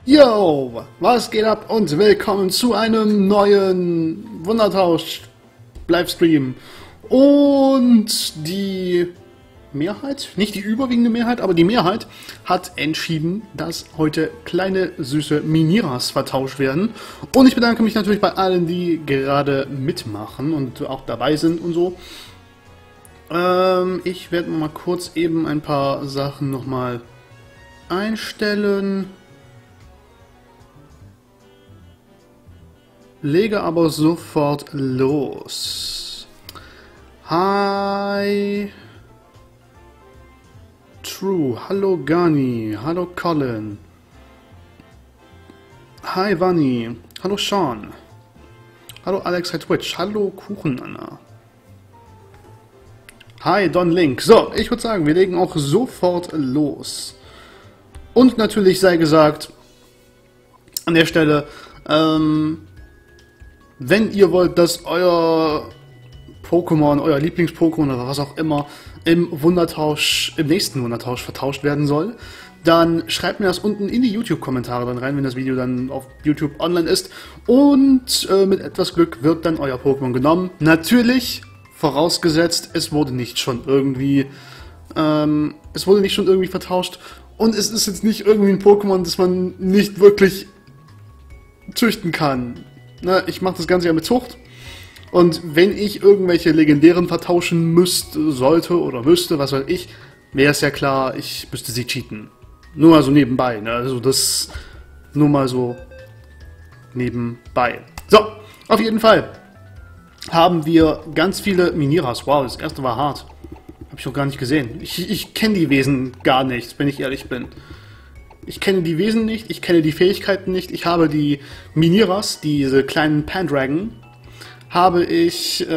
Yo, was geht ab und willkommen zu einem neuen Wundertausch-Livestream. Und die Mehrheit, nicht die überwiegende Mehrheit, aber die Mehrheit hat entschieden, dass heute kleine süße Miniras vertauscht werden. Und ich bedanke mich natürlich bei allen, die gerade mitmachen und auch dabei sind und so. Ich werde mal kurz eben ein paar Sachen nochmal einstellen. Lege aber sofort los. Hi. True. Hallo Gani. Hallo Colin. Hi Vanni. Hallo Sean. Hallo Alex bei Twitch. Hallo Kuchenanna. Hi Don Link. So, ich würde sagen, wir legen auch sofort los. Und natürlich sei gesagt, an der Stelle, wenn ihr wollt, dass euer Pokémon, euer Lieblings-Pokémon oder was auch immer im nächsten Wundertausch vertauscht werden soll, dann schreibt mir das unten in die YouTube-Kommentare dann rein, wenn das Video dann auf YouTube online ist. Und mit etwas Glück wird dann euer Pokémon genommen. Natürlich, vorausgesetzt, es wurde nicht schon irgendwie vertauscht. Und es ist jetzt nicht irgendwie ein Pokémon, das man nicht wirklich züchten kann. Na, ich mache das Ganze ja mit Zucht. Und wenn ich irgendwelche legendären vertauschen sollte oder müsste, was weiß ich, wäre es ja klar, ich müsste sie cheaten. Nur mal so nebenbei, ne? Also das nur mal so nebenbei. So, auf jeden Fall haben wir ganz viele Miniras. Wow, das erste war hart. Habe ich noch gar nicht gesehen. Ich kenne die Wesen gar nicht, wenn ich ehrlich bin. Ich kenne die Wesen nicht, ich kenne die Fähigkeiten nicht. Ich habe die Miniras, diese kleinen Pandragon, habe ich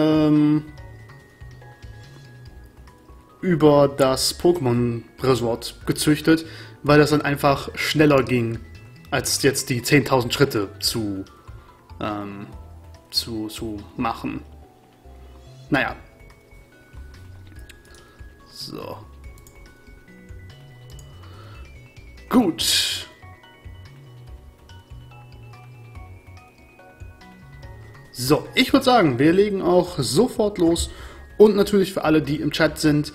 über das Pokémon Resort gezüchtet, weil das dann einfach schneller ging, als jetzt die 10.000 Schritte zu machen. Naja. So. Gut. So, ich würde sagen, wir legen auch sofort los. Und natürlich für alle, die im Chat sind,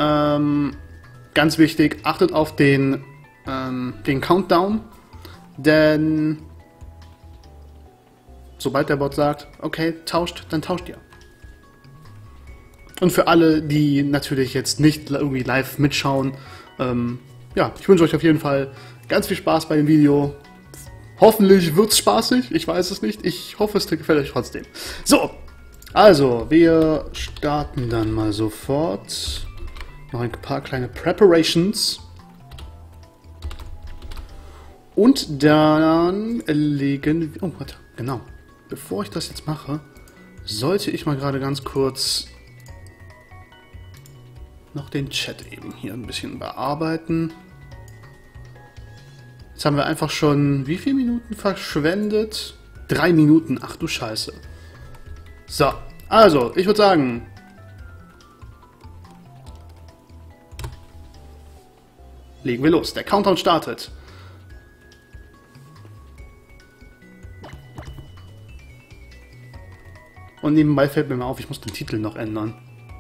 ganz wichtig, achtet auf den Countdown. Denn sobald der Bot sagt, okay, tauscht, dann tauscht ihr. Und für alle, die natürlich jetzt nicht irgendwie live mitschauen, ja, ich wünsche euch auf jeden Fall ganz viel Spaß bei dem Video. Hoffentlich wird's spaßig, ich weiß es nicht. Ich hoffe, es gefällt euch trotzdem. So, also, wir starten dann mal sofort. Noch ein paar kleine Preparations. Und dann legen wir... Oh, warte, genau. Bevor ich das jetzt mache, sollte ich mal gerade ganz kurz noch den Chat eben hier ein bisschen bearbeiten. Jetzt haben wir einfach schon wie viele Minuten verschwendet? 3 Minuten, ach du Scheiße. So, also, ich würde sagen, legen wir los. Der Countdown startet. Und nebenbei fällt mir mal auf, ich muss den Titel noch ändern.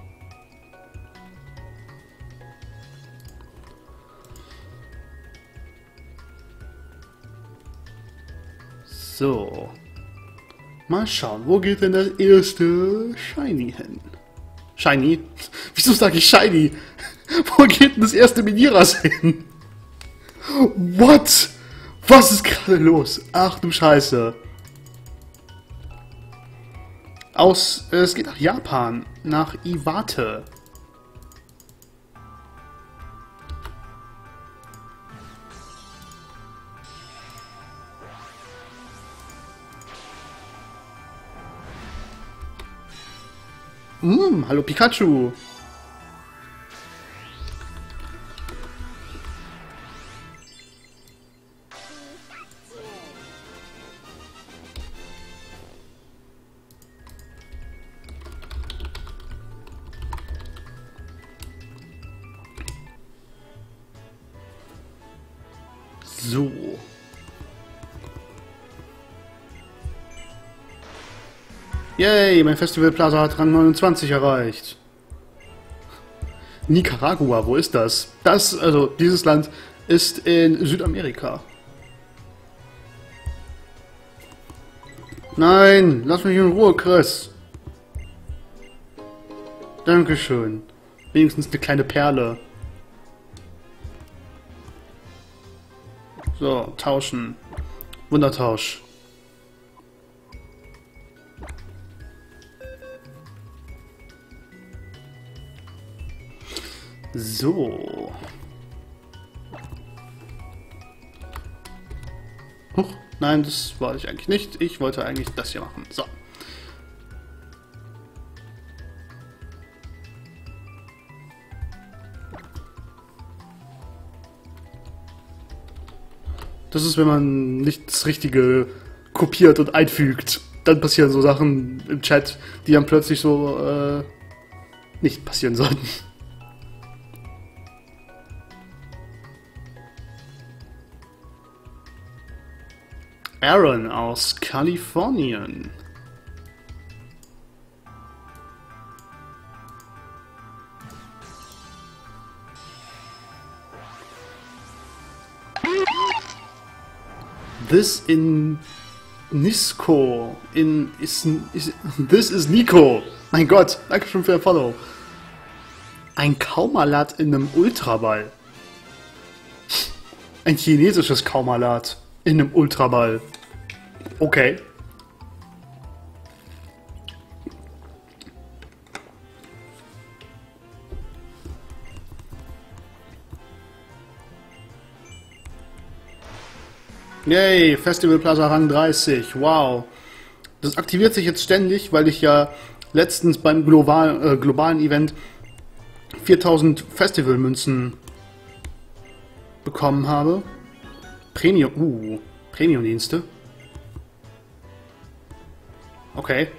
So. Mal schauen, wo geht denn das erste Shiny hin? Shiny? Wieso sage ich Shiny? Wo geht denn das erste Miniras hin? What? Was ist gerade los? Ach du Scheiße. Es geht nach Japan, nach Iwate. Hallo Pikachu. So. Yay, mein Festival Plaza hat Rang 29 erreicht. Nicaragua, wo ist das? Dieses Land ist in Südamerika. Nein, lass mich in Ruhe, Chris. Dankeschön. Wenigstens eine kleine Perle. So, tauschen. Wundertausch. So. Huch, nein, das wollte ich eigentlich nicht. Ich wollte eigentlich das hier machen. So. Das ist, wenn man nicht das Richtige kopiert und einfügt. Dann passieren so Sachen im Chat, die dann plötzlich so nicht passieren sollten. Aaron aus Kalifornien. This in Nisco. This is Nico. Mein Gott, danke schön für den Follow. Ein Kaumalat in einem Ultraball. Ein chinesisches Kaumalat in einem Ultraball. Okay. Yay, Festival Plaza Rang 30. Wow. Das aktiviert sich jetzt ständig, weil ich ja letztens beim globalen Event 4000 Festivalmünzen bekommen habe. Premium-Dienste. Okay.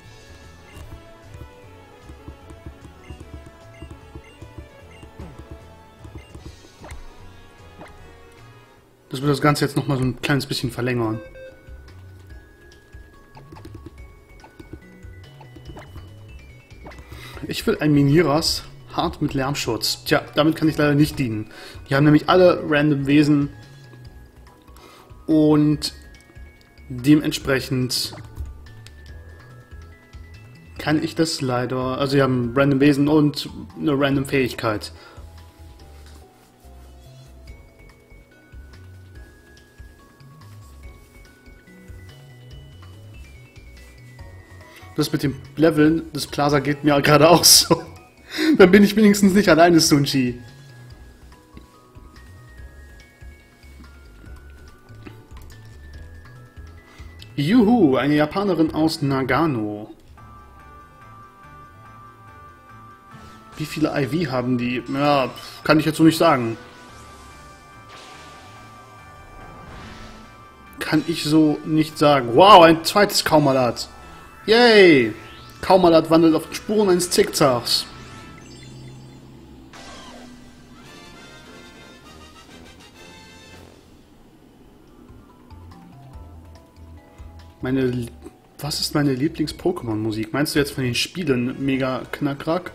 Das wird das Ganze jetzt nochmal so ein kleines bisschen verlängern. Ich will ein Miniras hart mit Lärmschutz. Tja, damit kann ich leider nicht dienen. Die haben nämlich alle random Wesen und dementsprechend kann ich das leider... Also sie haben random Wesen und eine random Fähigkeit. Das mit dem Leveln des Plaza geht mir gerade auch so. Dann bin ich wenigstens nicht alleine, Sunji. Juhu, eine Japanerin aus Nagano. Wie viele IV haben die? Ja, kann ich jetzt so nicht sagen. Kann ich so nicht sagen. Wow, ein zweites Kaumalat. Yay! Kaumalat wandelt auf den Spuren eines Zickzacks. Was ist meine Lieblings-Pokémon-Musik? Meinst du jetzt von den Spielen Mega Knackrack?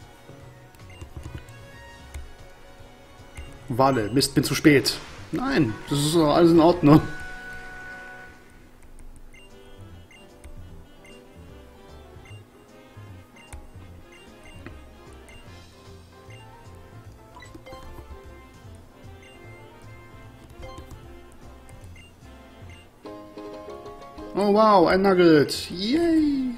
Wale, Mist, bin zu spät. Nein, das ist doch alles in Ordnung. Oh wow, ein Nugget. Yay!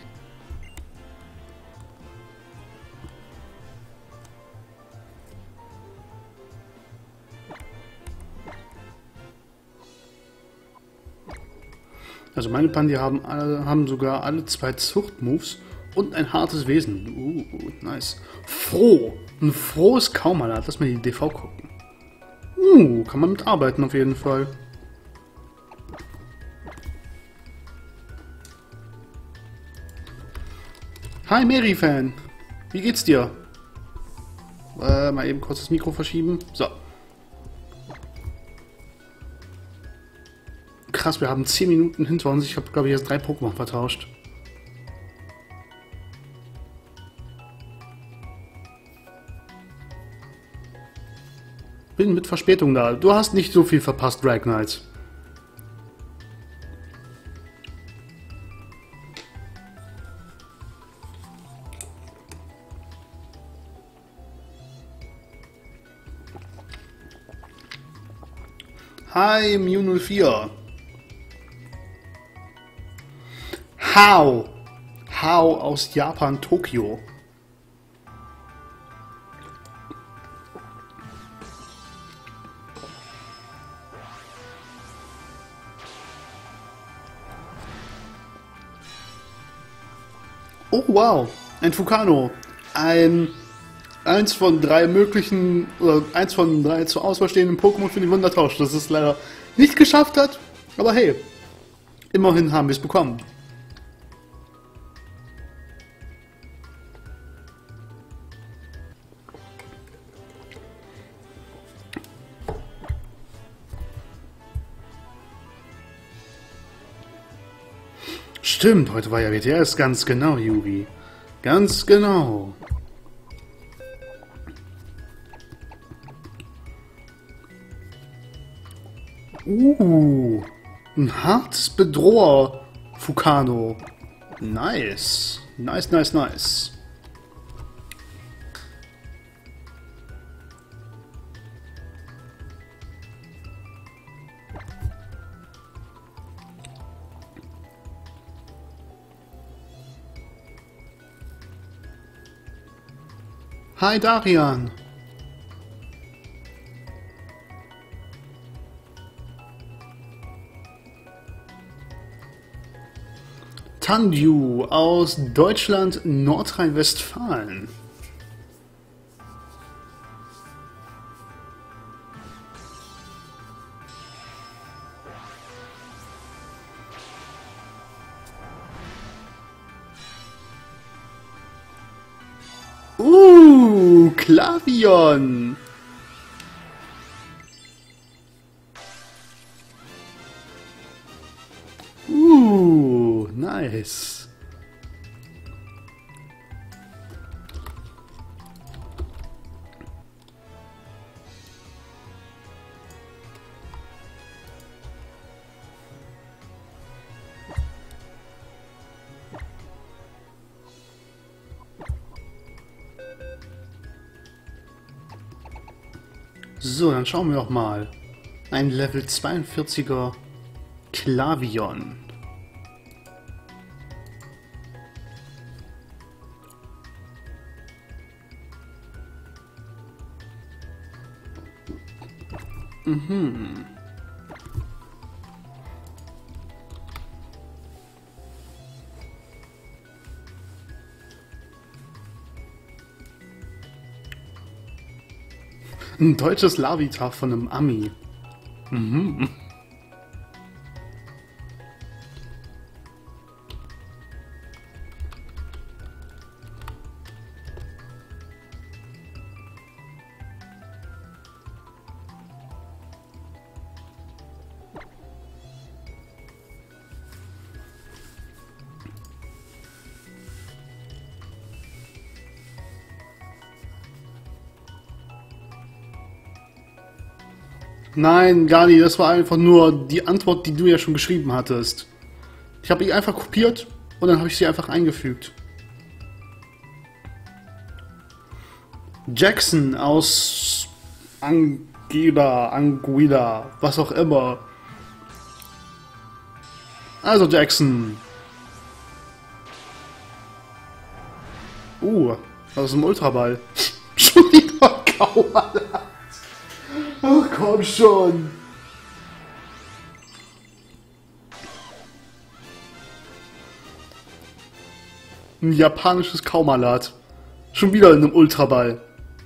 Also meine Pandi haben sogar alle 2 Zuchtmoves und ein hartes Wesen. Nice. Froh. Ein frohes Kaumalat. Lass mal die DV gucken. Kann man mitarbeiten auf jeden Fall. Hi Meri-Fan, wie geht's dir? Mal eben kurz das Mikro verschieben. So. Krass, wir haben 10 Minuten hinter uns. Ich habe, glaube ich, jetzt 3 Pokémon vertauscht. bin mit Verspätung da. Du hast nicht so viel verpasst, Drag Knight. Hi, Mew04. How aus Japan, Tokio. Oh wow, ein Fukano. Eins von drei möglichen, oder eins von drei zur Auswahl stehenden Pokémon für den Wundertausch, das es leider nicht geschafft hat. Aber hey, immerhin haben wir es bekommen. Stimmt, heute war ja WTS, ganz genau, Yugi. Ganz genau. Ein hartes Bedroher, Fukano. Nice. Nice, nice, nice. Hi, Darian. Tanju aus Deutschland, Nordrhein-Westfalen. Klavion. Nice. So, dann schauen wir doch mal. Ein Level 42er Klavion. Ein deutsches Larvitar von einem Ami. Nein, gar nicht. Das war einfach nur die Antwort, die du ja schon geschrieben hattest. Ich habe die einfach kopiert und dann habe ich sie einfach eingefügt. Jackson aus Anguilla, was auch immer. Also Jackson. Das ist ein Ultraball. Schon wieder Kauerland. Ach komm schon. Ein japanisches Kaumalat. Schon wieder in einem Ultraball.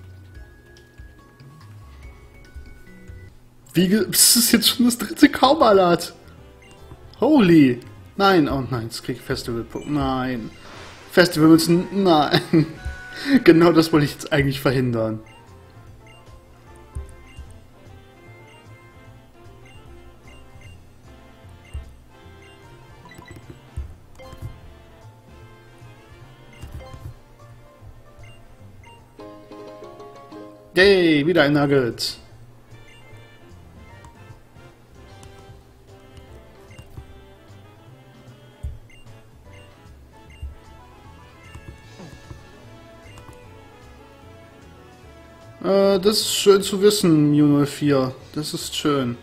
Das ist jetzt schon das dritte Kaumalat. Holy. Nein, oh nein, jetzt krieg ich Festivalpunkte. Nein. Festivalmünzen, nein. Genau das wollte ich jetzt eigentlich verhindern. Yay, wieder ein Nugget. Das ist schön zu wissen, Mu04. Das ist schön.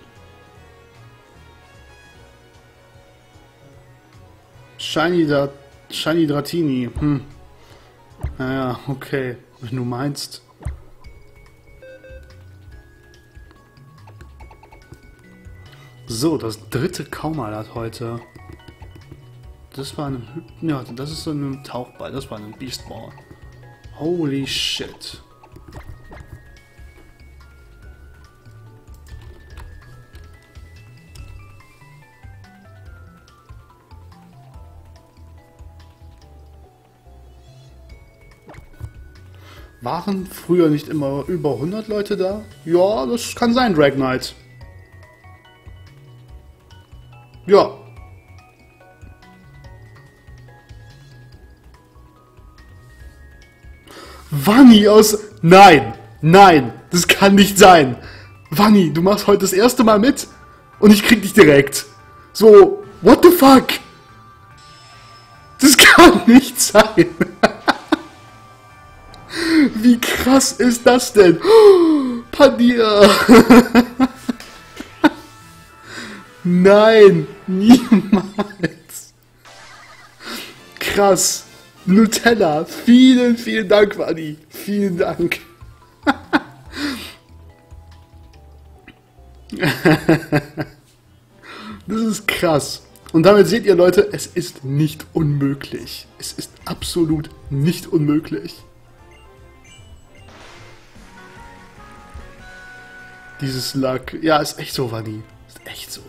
Shiny Dratini. Naja, okay. Wenn du meinst. So, das dritte Kaumalat heute. Das war ein... Ja, das ist so ein Tauchball. Das war ein Beastball. Holy shit. Waren früher nicht immer über 100 Leute da? Ja, das kann sein, Drag Knight. Ja. Wanni aus... Nein, nein, das kann nicht sein. Wanni, du machst heute das erste Mal mit und ich krieg dich direkt. So, what the fuck? Das kann nicht sein. Wie krass ist das denn? Oh, Panier! Nein, niemals. Krass. Nutella, vielen, vielen Dank, Wanni. Vielen Dank. Das ist krass. Und damit seht ihr, Leute, es ist nicht unmöglich. Es ist absolut nicht unmöglich. Dieses Luck. Ja, ist echt so, Wanni. Ist echt so.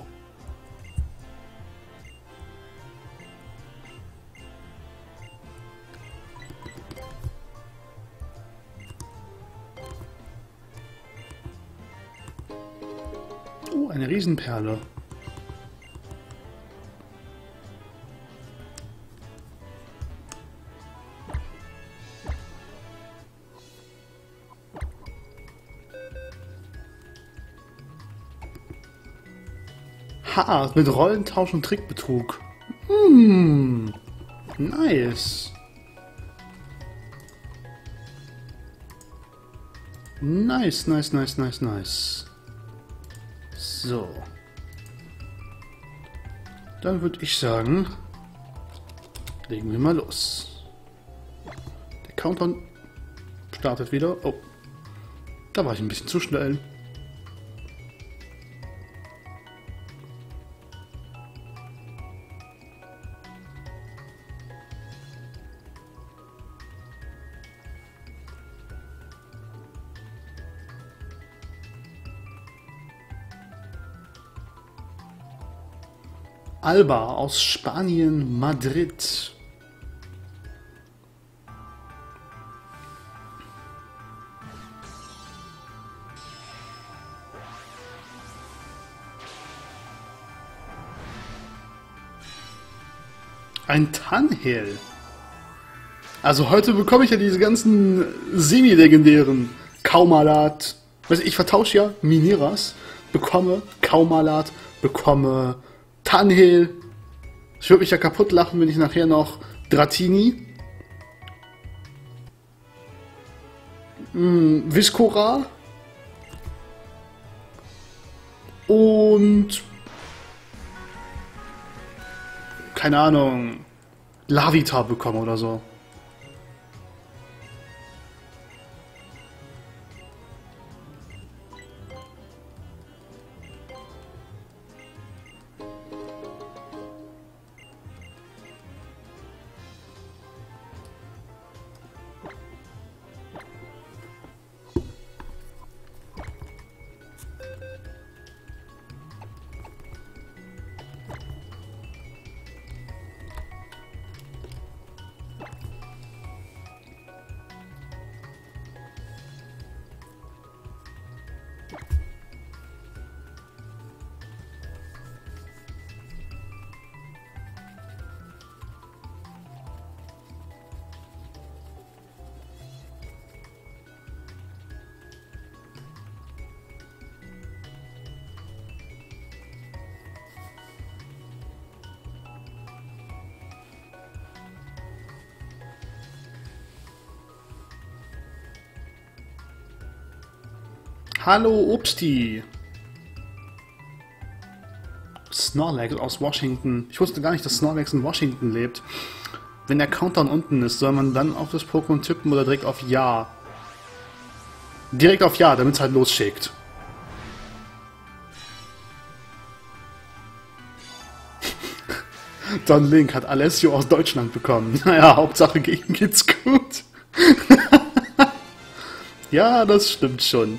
Oh, eine Riesenperle. Ha, mit Rollentausch und Trickbetrug. Nice. Nice, nice, nice, nice, nice. So. Dann würde ich sagen, legen wir mal los. Der Countdown startet wieder. Oh, da war ich ein bisschen zu schnell. Alba aus Spanien, Madrid. Ein Tanhill. Also heute bekomme ich ja diese ganzen semi-legendären Kaumalat. Weißt du, ich vertausche ja Mineras, bekomme Kaumalat, bekomme Tanhill. Ich würde mich ja kaputt lachen, wenn ich nachher noch Dratini, Viscora und keine Ahnung, Larvitar bekomme oder so. Hallo Obsti. Snorlax aus Washington. Ich wusste gar nicht, dass Snorlax in Washington lebt. Wenn der Countdown unten ist, soll man dann auf das Pokémon tippen oder direkt auf Ja? Direkt auf Ja, damit es halt losschickt. Don Link hat Alessio aus Deutschland bekommen. Naja, Hauptsache gegen geht's gut. Ja, das stimmt schon.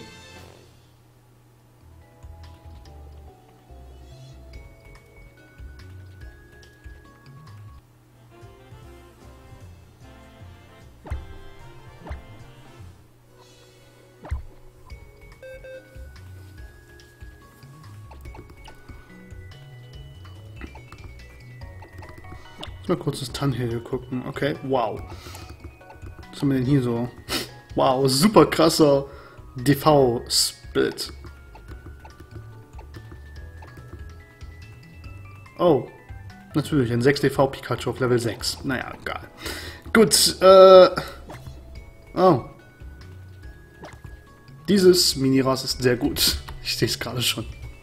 Mal kurz das Tannhill gucken. Okay, wow. Was haben wir denn hier so? Wow, super krasser DV-Split. Oh, natürlich, ein 6 DV Pikachu auf Level 6. Naja, egal. Gut, oh. Dieses Miniras ist sehr gut. Ich sehe es gerade schon.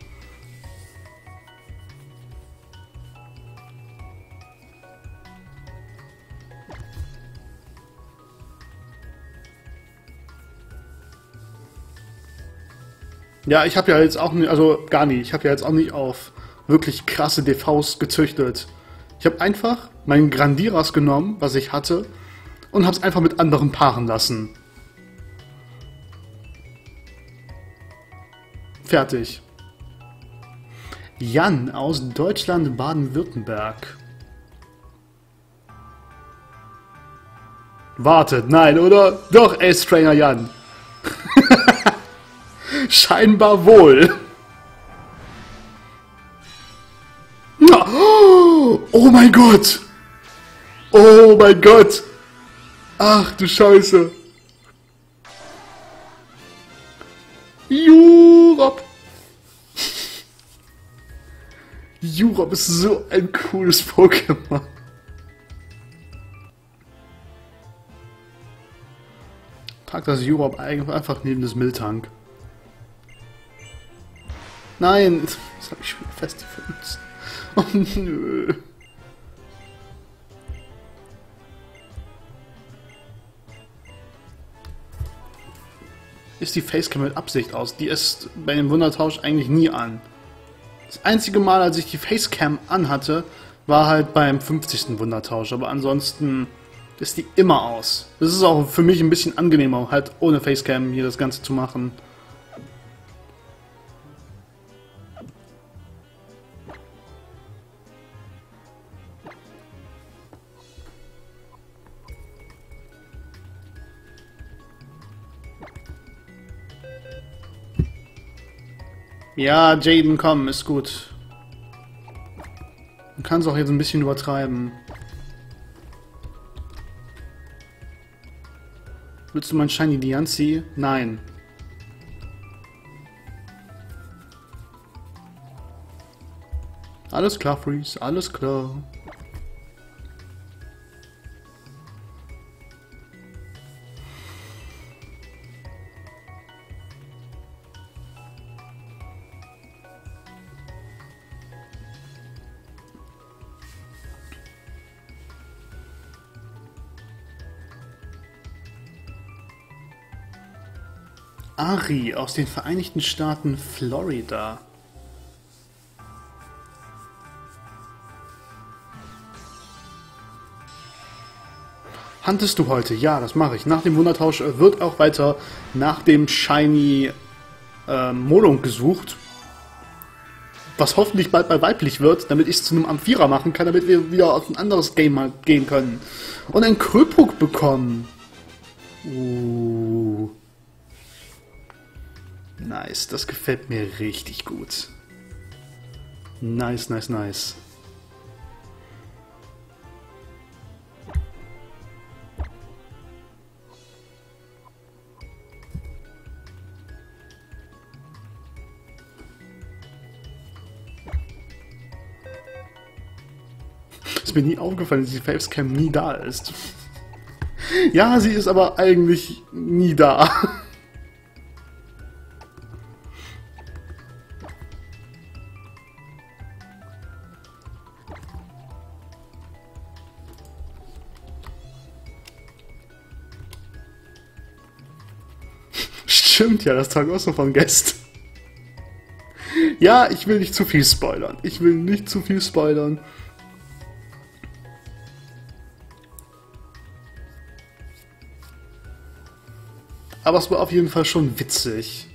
Ja, ich habe ja jetzt auch nicht, also gar nicht, ich habe ja jetzt auch nicht auf wirklich krasse DVs gezüchtet. Ich habe einfach meinen Grandiras genommen, was ich hatte, und habe es einfach mit anderen paaren lassen. Fertig. Jan aus Deutschland, Baden-Württemberg. Wartet, nein, oder? Doch, Ace Trainer Jan. Scheinbar wohl. Oh mein Gott. Oh mein Gott. Ach du Scheiße. Jurop. Jurop ist so ein cooles Pokémon. Pack das Jurop einfach neben das Miltank. Nein, das habe ich schon festgefunden. Oh nö. Ist die Facecam mit Absicht aus? Die ist bei dem Wundertausch eigentlich nie an. Das einzige Mal, als ich die Facecam anhatte, war halt beim 50. Wundertausch. Aber ansonsten ist die immer aus. Das ist auch für mich ein bisschen angenehmer, halt ohne Facecam hier das Ganze zu machen. Ja, Jaden, komm, ist gut. Man kann es auch jetzt ein bisschen übertreiben. Willst du mein Shiny Diancie? Nein. Alles klar, Freeze, alles klar. Ari aus den Vereinigten Staaten Florida. Huntest du heute? Ja, das mache ich. Nach dem Wundertausch wird auch weiter nach dem Shiny Molong gesucht. Was hoffentlich bald bei weiblich wird, damit ich es zu einem Amphira machen kann, damit wir wieder auf ein anderes Game mal gehen können. Und ein Kröpuk bekommen. Nice, das gefällt mir richtig gut. Nice, nice, nice. Ist mir nie aufgefallen, dass die Facecam nie da ist. Ja, sie ist aber eigentlich nie da. stimmt ja, das Tragosso von gestern. Ja, ich will nicht zu viel spoilern. Ich will nicht zu viel spoilern. Aber es war auf jeden Fall schon witzig.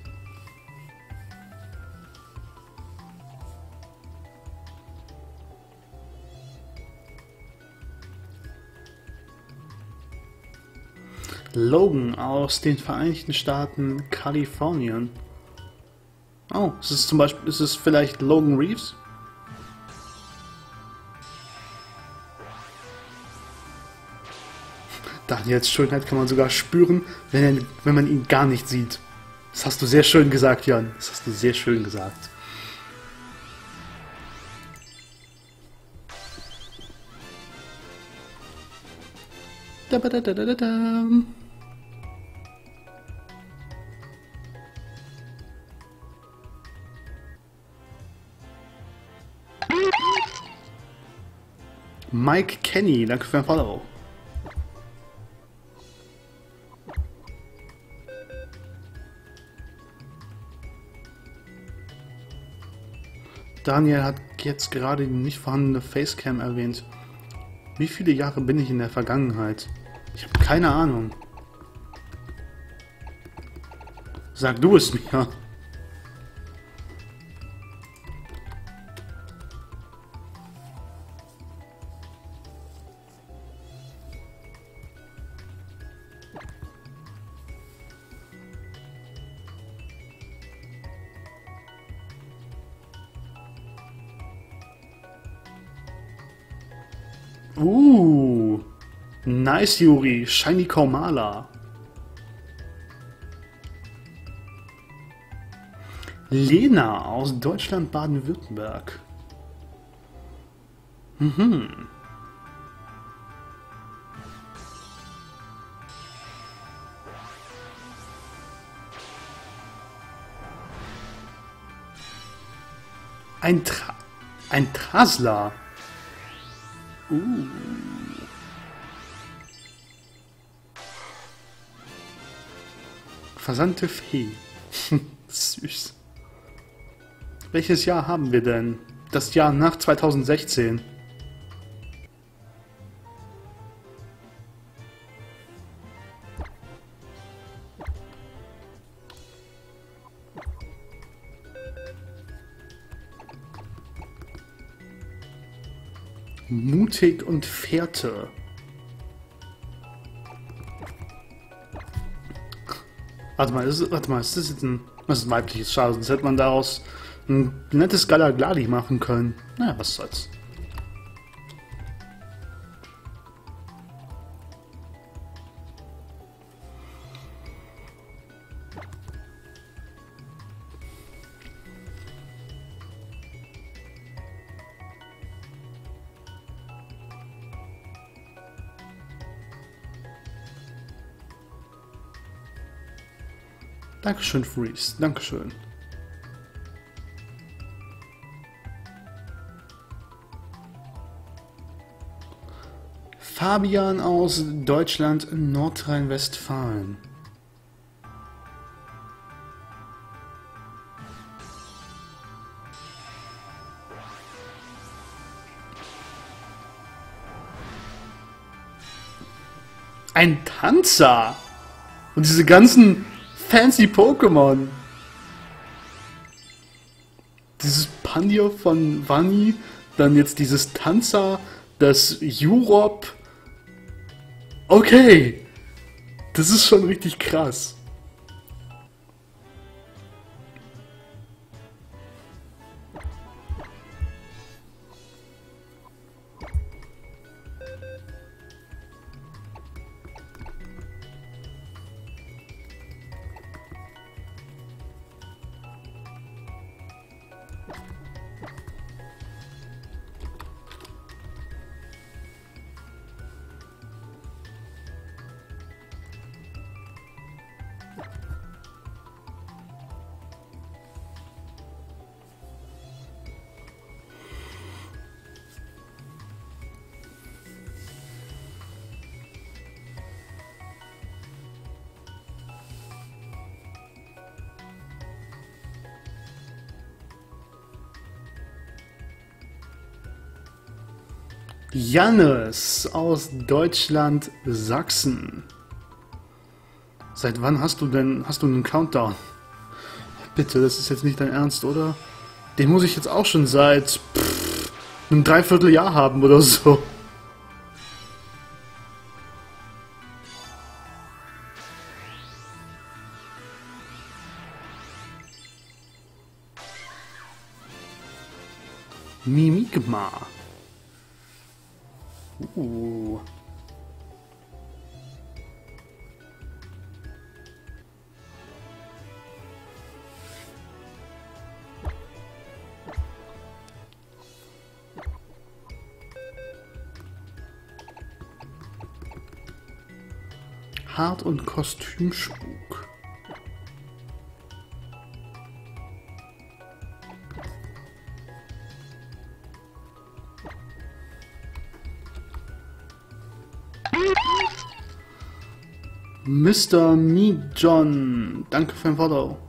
Logan aus den Vereinigten Staaten Kalifornien. Oh, ist es vielleicht Logan Reeves? Daniels Schönheit kann man sogar spüren, wenn man ihn gar nicht sieht. Das hast du sehr schön gesagt, Jan. Das hast du sehr schön gesagt. Da, da, da, da, da, da. Mike Kenny, danke für ein Follow. Daniel hat jetzt gerade die nicht vorhandene Facecam erwähnt. Wie viele Jahre bin ich in der Vergangenheit? Ich habe keine Ahnung. Sag du es mir. Nice, Yuri. Shiny Komala. Lena aus Deutschland, Baden-Württemberg. Ein Trasler. Versandte Fee. Süß. Welches Jahr haben wir denn? Das Jahr nach 2016. Mutig und Fährte. Warte mal, ist das jetzt das ist ein weibliches Schade, sonst hätte man daraus ein nettes Galagladi machen können. Naja, was soll's. Dankeschön, Freeze. Dankeschön. Fabian aus Deutschland, Nordrhein-Westfalen. Ein Tanzer! Und diese ganzen fancy Pokémon. Dieses Pandier von Vanni, dann jetzt dieses Tanzer, das Jurop. Okay, das ist schon richtig krass. Jannis aus Deutschland, Sachsen. Seit wann hast du einen Countdown? Bitte, das ist jetzt nicht dein Ernst, oder? Den muss ich jetzt auch schon seit einem Dreivierteljahr haben oder so. Mimikma. Hart- und Kostümspuk. Mr. Meat John, danke für ein Follow.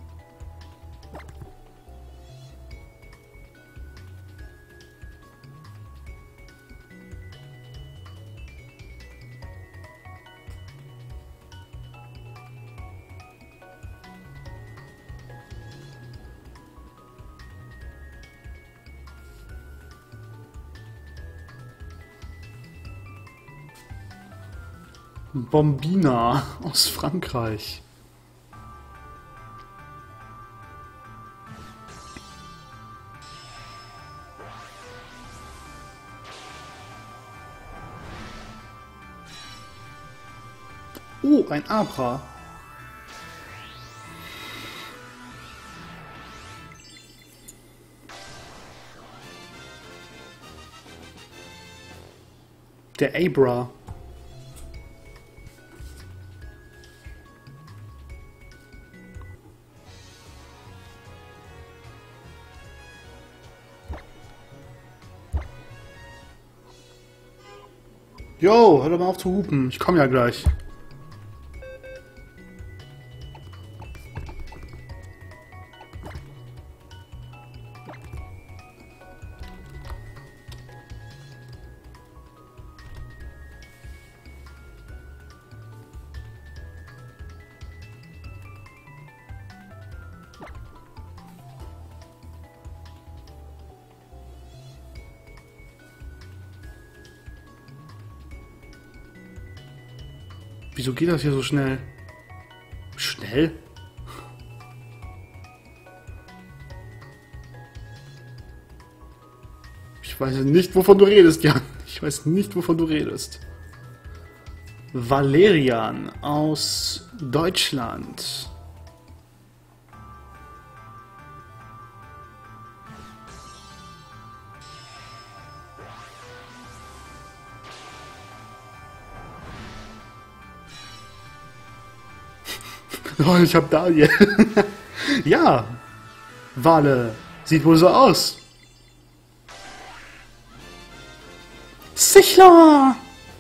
Bombina aus Frankreich. Oh, ein Abra. Der Abra. Jo, hör doch mal auf zu hupen. Ich komme ja gleich. Wieso geht das hier so schnell? Schnell? Ich weiß nicht, wovon du redest, Jan. Ich weiß nicht, wovon du redest. Valerian aus Deutschland. Oh, ich hab Daniel. Ja, Wale. Sieht wohl so aus. Sichler!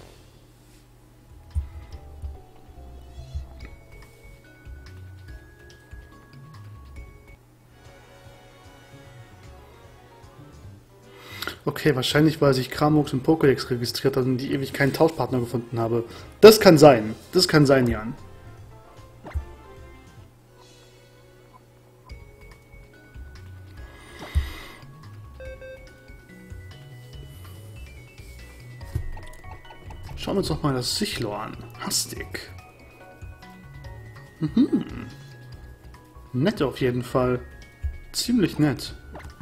Okay, wahrscheinlich, weil sich Kramux im Pokédex registriert hat und die ewig keinen Tauschpartner gefunden habe. Das kann sein. Das kann sein, Jan. Schauen wir uns doch mal das Sichlo an. Hastig. Nett auf jeden Fall. Ziemlich nett.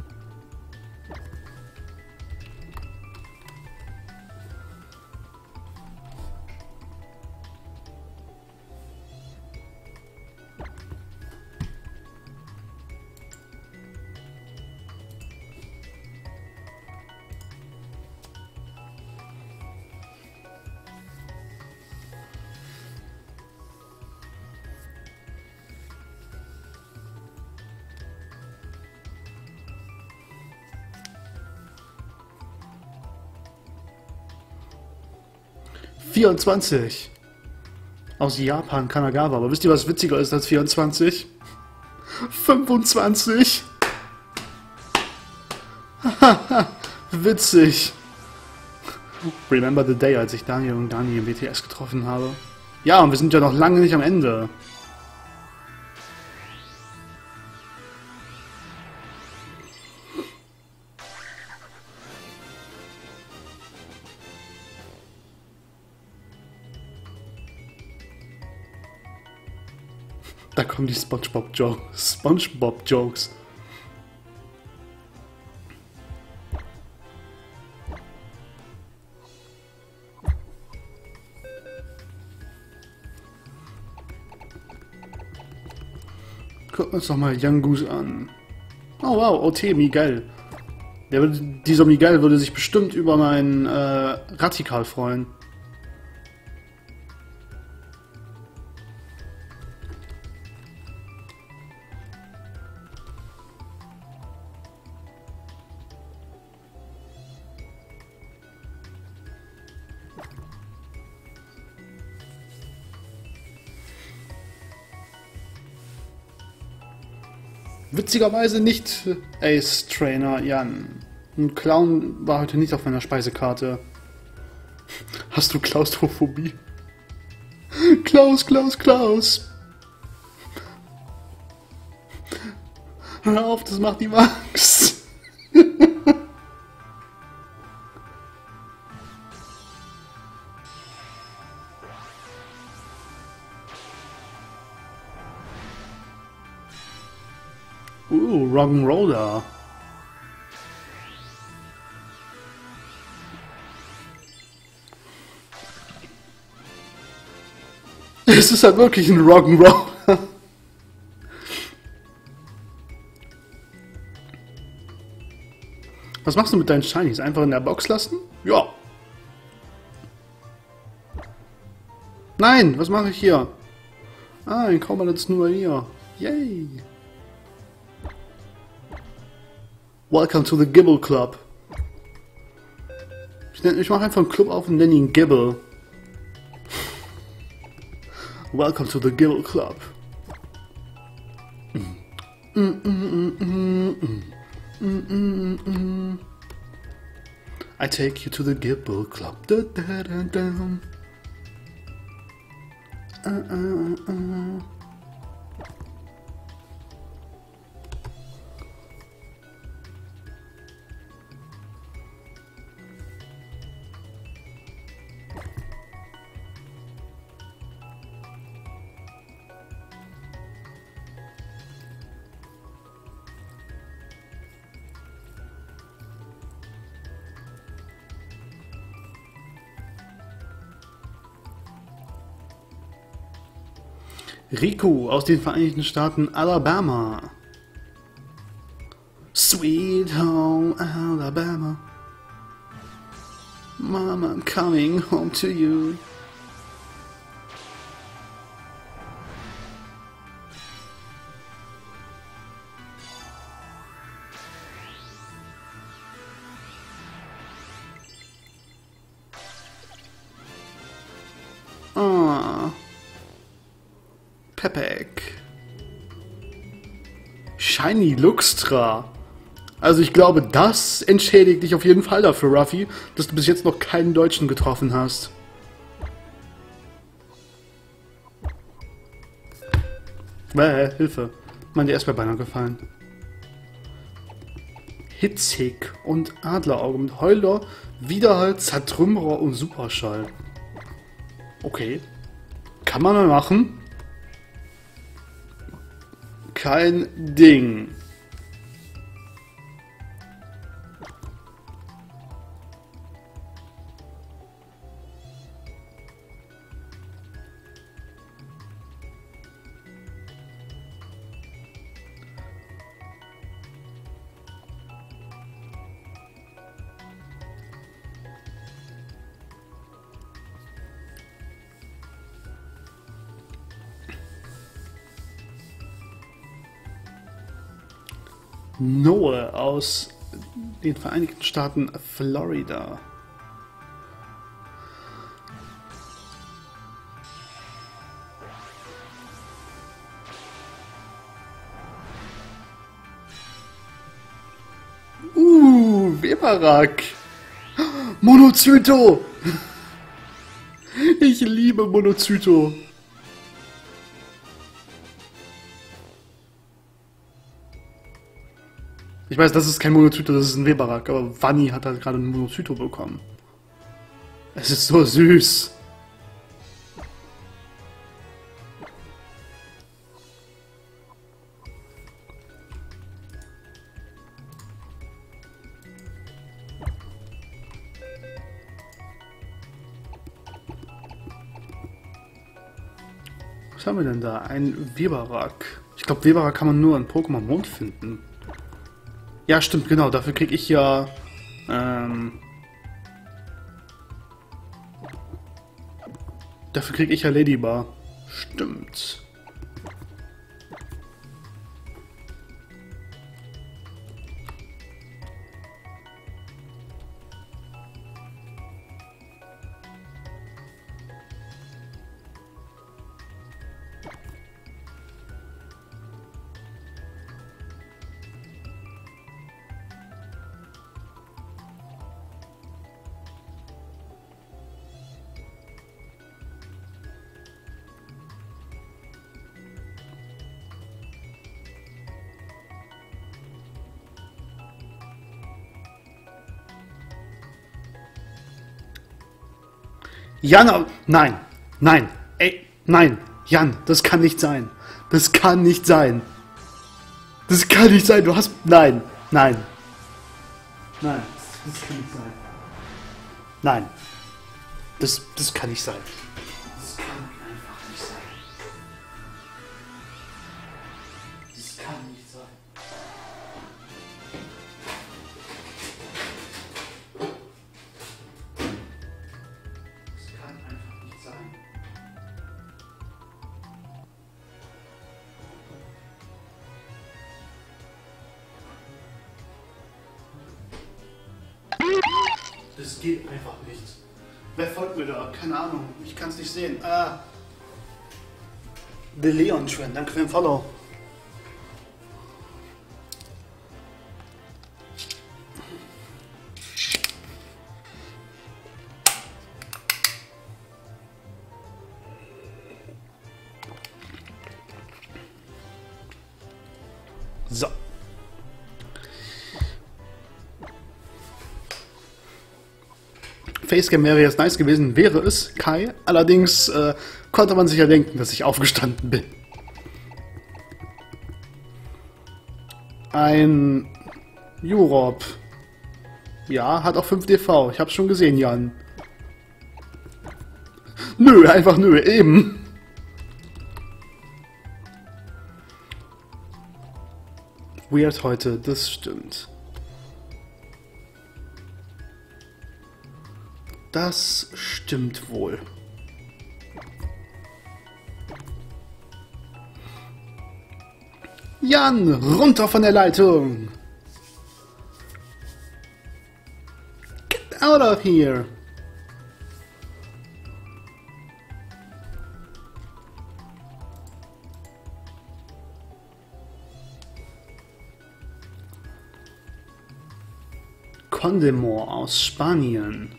»24« aus Japan, Kanagawa. Aber wisst ihr, was witziger ist als 24? 25! Haha, witzig. Remember the day, als ich Daniel und Dani im WTS getroffen habe. Ja, und wir sind ja noch lange nicht am Ende. Da kommen die SpongeBob-Jokes. SpongeBob-Jokes. Gucken wir uns doch mal Young Goose an. Oh wow, OT, Miguel. Dieser Miguel würde sich bestimmt über meinen Radikal freuen. Witzigerweise nicht Ace Trainer Jan. Ein Clown war heute nicht auf meiner Speisekarte. Hast du Klaustrophobie? Klaus, Klaus, Klaus! Hör auf, das macht ihm Angst. Rock'n'Roller. Es ist halt wirklich ein Rock'n'Roller. Was machst du mit deinen Shinies? Einfach in der Box lassen? Ja. Nein, was mache ich hier? Ah, ein Kaumerlitz nur hier. Yay. Welcome to the Gibble Club. Ich mache einfach einen Club auf und nenne ihn Gibble. Welcome to the Gibble Club. I take you to the Gibble Club. Da, da, da, da. Rico aus den Vereinigten Staaten Alabama. Sweet home Alabama. Mama, I'm coming home to you. Ah. Pepek. Shiny Luxtra. Also ich glaube, das entschädigt dich auf jeden Fall dafür, Ruffy, dass du bis jetzt noch keinen Deutschen getroffen hast. Hilfe. Mann, der ist mir beinahe gefallen. Hitzig und Adlerauge mit Heuler, Widerhall, Zertrümmerer und Superschall. Okay. Kann man mal machen. Kein Ding. Noah aus den Vereinigten Staaten Florida. Weberak. Monozyto! Ich liebe Monozyto. Ich weiß, das ist kein Monozyto, das ist ein Weberak, aber Vanni hat halt gerade einen Monozyto bekommen. Es ist so süß. Was haben wir denn da? Ein Weberak. Ich glaube, Weberak kann man nur in Pokémon Mond finden. Ja, stimmt, genau. Dafür kriege ich ja... dafür kriege ich ja Ladybar. Stimmt. Jan, nein, nein, ey, nein, Jan, das kann nicht sein. Das kann nicht sein. Das kann nicht sein, du hast, nein, nein. Nein, das kann nicht sein. Nein, das kann nicht sein. Das kann einfach nicht sein. Das kann nicht sein. Das geht einfach nicht. Wer folgt mir da? Keine Ahnung. Ich kann es nicht sehen. The Leon Trend. Danke für den Follow. So. Facecam wäre jetzt nice gewesen, wäre es, Kai. Allerdings konnte man sich ja denken, dass ich aufgestanden bin. Ein Jurop. Ja, hat auch 5 DV. Ich hab's schon gesehen, Jan. Nö, einfach nö, eben. Weird heute, das stimmt. Das stimmt wohl. Jan, runter von der Leitung! Get out of here! Condemor aus Spanien.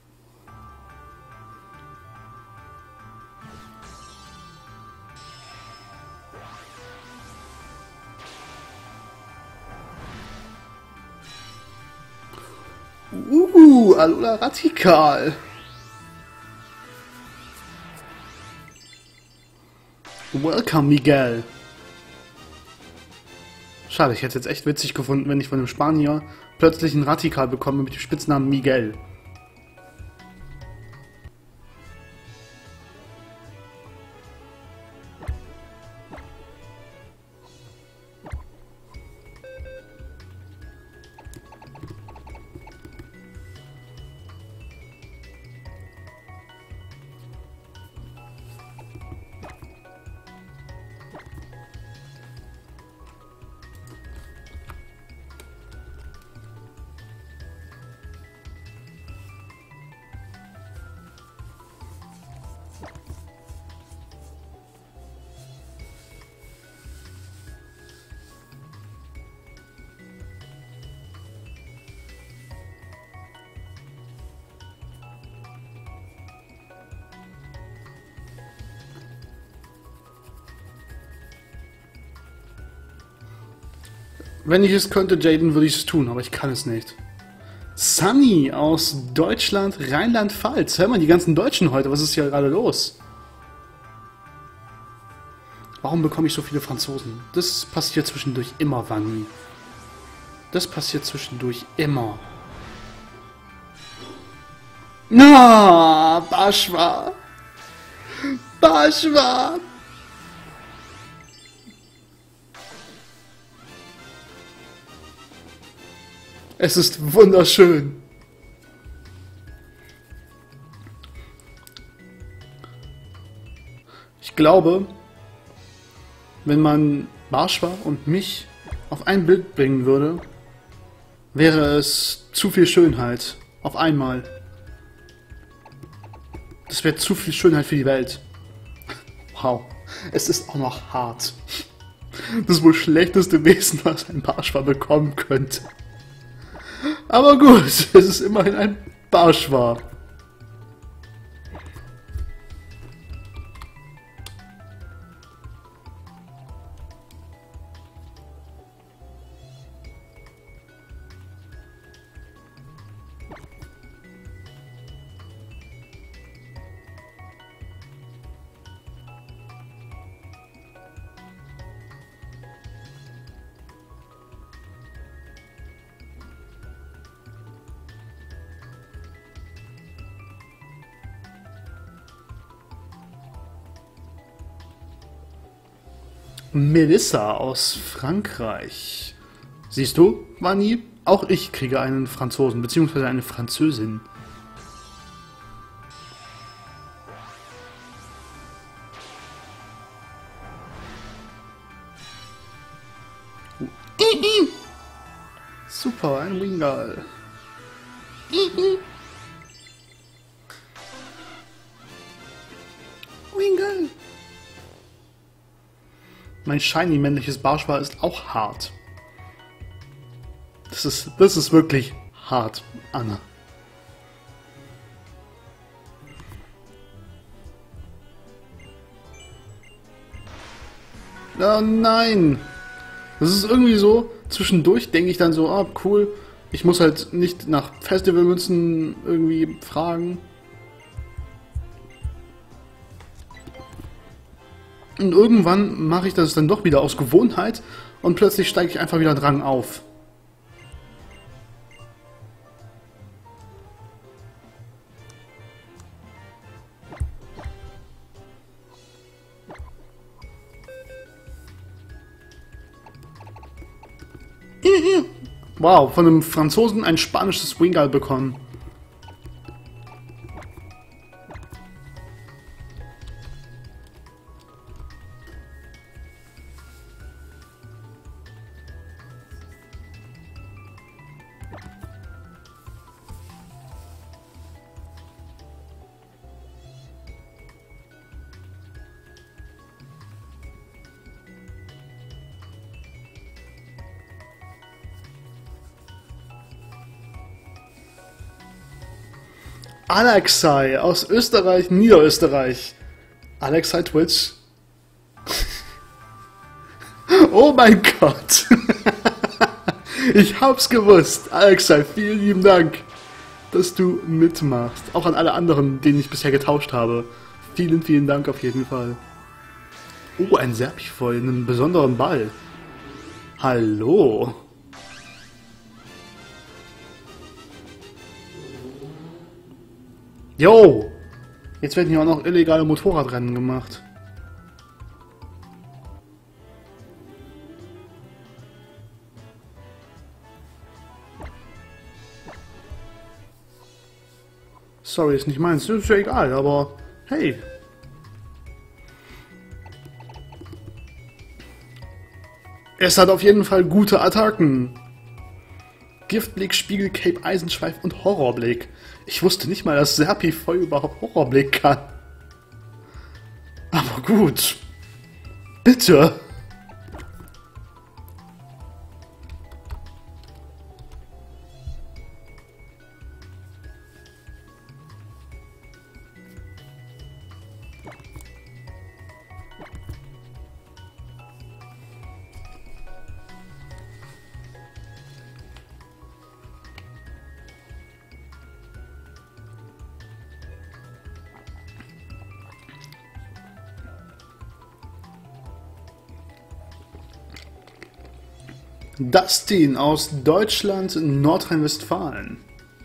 Alola Radikal. Welcome, Miguel. Schade, ich hätte es jetzt echt witzig gefunden, wenn ich von einem Spanier plötzlich einen Radikal bekomme mit dem Spitznamen Miguel. Wenn ich es könnte, Jaden, würde ich es tun, aber ich kann es nicht. Sunny aus Deutschland, Rheinland-Pfalz. Hör mal, die ganzen Deutschen heute, was ist hier gerade los? Warum bekomme ich so viele Franzosen? Das passiert zwischendurch immer, Vanni. Das passiert zwischendurch immer. Na, Baschwa. Baschwa. Es ist wunderschön. Ich glaube, wenn man Barschwa und mich auf ein Bild bringen würde, wäre es zu viel Schönheit. Auf einmal. Das wäre zu viel Schönheit für die Welt. Wow. Es ist auch noch hart. Das wohl schlechteste Wesen, was ein Barschwa bekommen könnte. Aber gut, es ist immerhin ein Barschwa. Melissa aus Frankreich. Siehst du, Vanni? Auch ich kriege einen Franzosen, beziehungsweise eine Französin. Super, ein Wingal. Wingal. Mein shiny männliches Barschwa ist auch hart. Das ist wirklich hart, Anna. Oh nein! Das ist irgendwie so, zwischendurch denke ich dann so, ah, cool, ich muss halt nicht nach Festivalmünzen irgendwie fragen. Und irgendwann mache ich das dann doch wieder aus Gewohnheit und plötzlich steige ich einfach wieder dran auf. Wow, von einem Franzosen ein spanisches Wingal bekommen. Alexei aus Österreich, Niederösterreich. Alexei Twitch. Oh mein Gott. Ich hab's gewusst. Alexei, vielen lieben Dank, dass du mitmachst. Auch an alle anderen, denen ich bisher getauscht habe. Vielen, vielen Dank auf jeden Fall. Oh, ein Serpifoy, einen besonderen Ball. Hallo. Yo! Jetzt werden hier auch noch illegale Motorradrennen gemacht. Sorry, ist nicht meins. Ist ja egal, aber hey. Es hat auf jeden Fall gute Attacken. Giftblick, Spiegel, Cape, Eisenschweif und Horrorblick. Ich wusste nicht mal, dass Serpifoy überhaupt Horrorblick kann. Aber gut. Bitte. Dustin aus Deutschland, Nordrhein-Westfalen.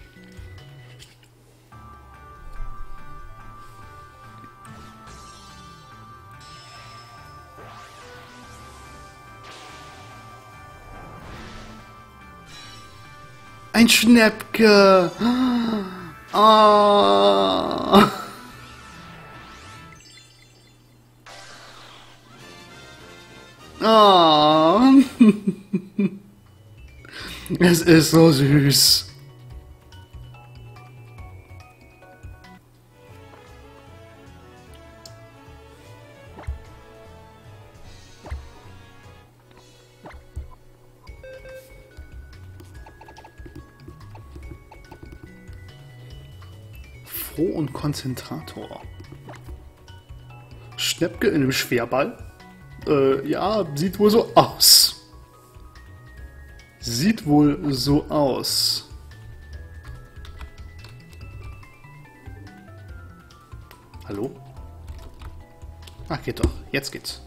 Ein Schnäppke. Oh. Oh. Es ist so süß. Froh und Konzentrator. Schnäppke in einem Schwerball? Ja, sieht wohl so aus. Sieht wohl so aus. Hallo? Ach, geht doch. Jetzt geht's.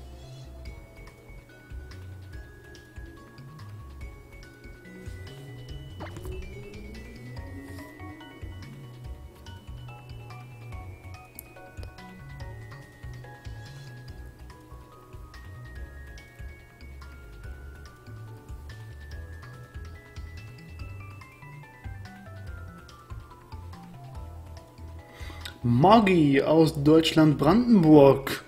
Maggie aus Deutschland-Brandenburg.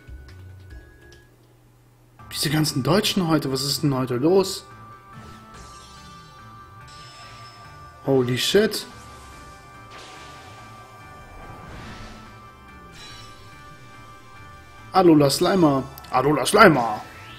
Diese ganzen Deutschen heute, was ist denn heute los? Holy shit. Alola Slimer. Alola Slimer.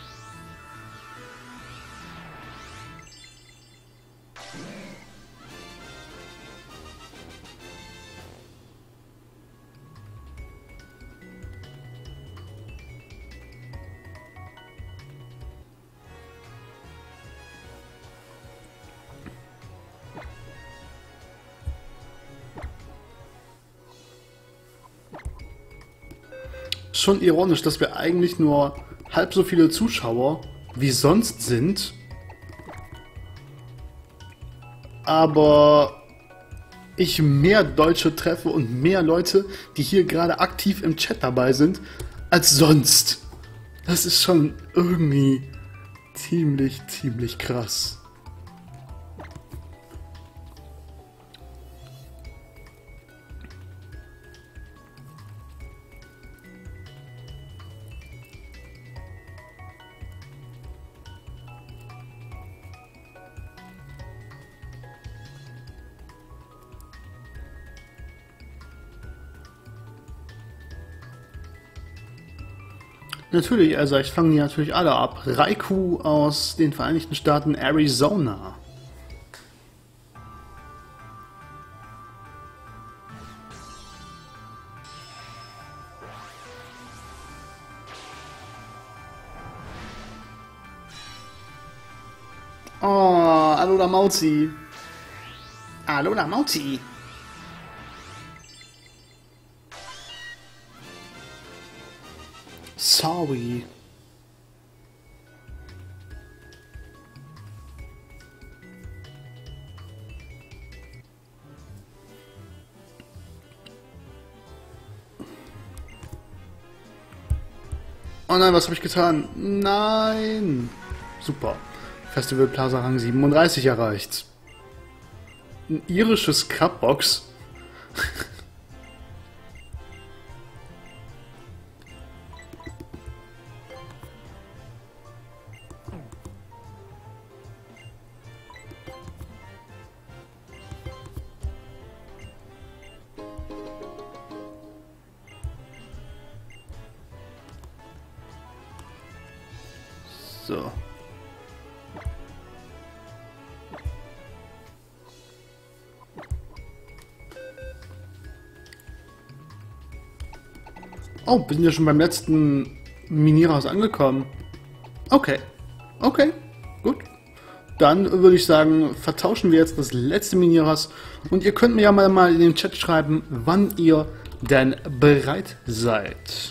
Schon ironisch, dass wir eigentlich nur halb so viele Zuschauer wie sonst sind, aber ich mehr Deutsche treffe und mehr Leute, die hier gerade aktiv im Chat dabei sind, als sonst. Das ist schon irgendwie ziemlich krass. Natürlich, also ich fange die natürlich alle ab. Raikou aus den Vereinigten Staaten Arizona. Oh, Alola Mauzi. Alola Mauzi. Sorry. Oh nein, was habe ich getan? Nein. Super. Festival Plaza Rang 37 erreicht. Ein irisches Cupbox. So. Oh, wir sind ja schon beim letzten Minierhaus angekommen. Okay. Okay. Gut. Dann würde ich sagen, vertauschen wir jetzt das letzte Minierhaus. Und ihr könnt mir ja mal in den Chat schreiben, wann ihr denn bereit seid.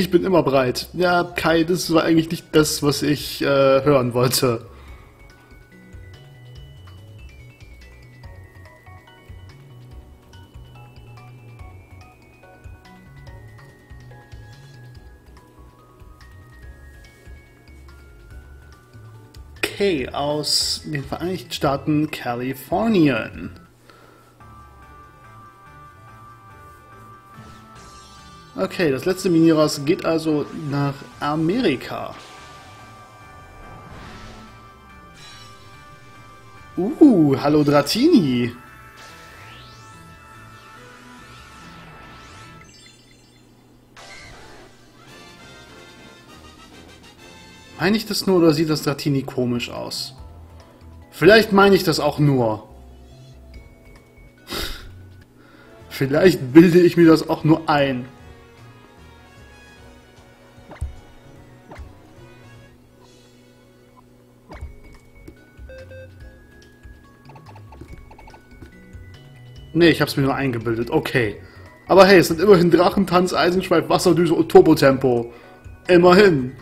Ich bin immer bereit. Ja, Kai, das war eigentlich nicht das, was ich hören wollte. Okay, aus den Vereinigten Staaten Kalifornien. Okay, das letzte Miniras geht also nach Amerika. Hallo Dratini. Meine ich das nur oder sieht das Dratini komisch aus? Vielleicht meine ich das auch nur. Vielleicht bilde ich mir das auch nur ein. Nee, ich hab's mir nur eingebildet. Okay. Aber hey, es sind immerhin Drachentanz, Eisenschweif, Wasserdüse und Turbotempo. Immerhin.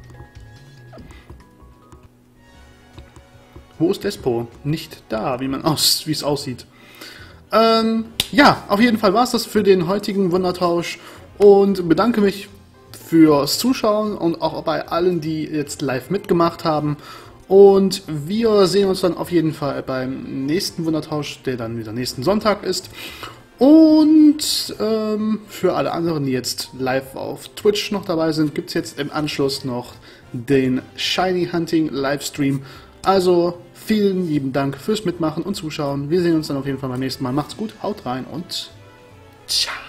Wo ist Despo? Nicht da, wie es aussieht. Ja, auf jeden Fall war es das für den heutigen Wundertausch und bedanke mich fürs Zuschauen und auch bei allen, die jetzt live mitgemacht haben. Und wir sehen uns dann auf jeden Fall beim nächsten Wundertausch, der dann wieder nächsten Sonntag ist. Und für alle anderen, die jetzt live auf Twitch noch dabei sind, gibt es jetzt im Anschluss noch den Shiny Hunting Livestream. Also vielen lieben Dank fürs Mitmachen und Zuschauen. Wir sehen uns dann auf jeden Fall beim nächsten Mal. Macht's gut, haut rein und ciao.